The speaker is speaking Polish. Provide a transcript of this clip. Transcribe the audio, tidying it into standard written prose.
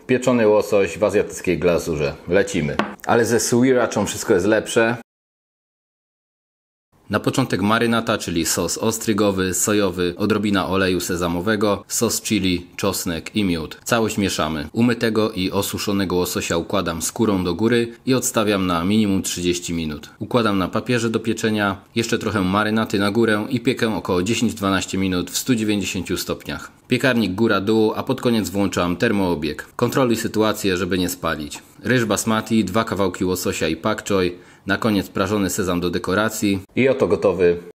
Pieczony łosoś w azjatyckiej glazurze. Lecimy. Ale ze sriraczą wszystko jest lepsze. Na początek marynata, czyli sos ostrygowy, sojowy, odrobina oleju sezamowego, sos chili, czosnek i miód. Całość mieszamy. Umytego i osuszonego łososia układam skórą do góry i odstawiam na minimum 30 minut. Układam na papierze do pieczenia, jeszcze trochę marynaty na górę i piekę około 10-12 minut w 190 stopniach. Piekarnik góra-dół, a pod koniec włączam termoobieg. Kontroluj sytuację, żeby nie spalić. Ryż basmati, 2 kawałki łososia i pak choi. Na koniec prażony sezam do dekoracji. I oto gotowy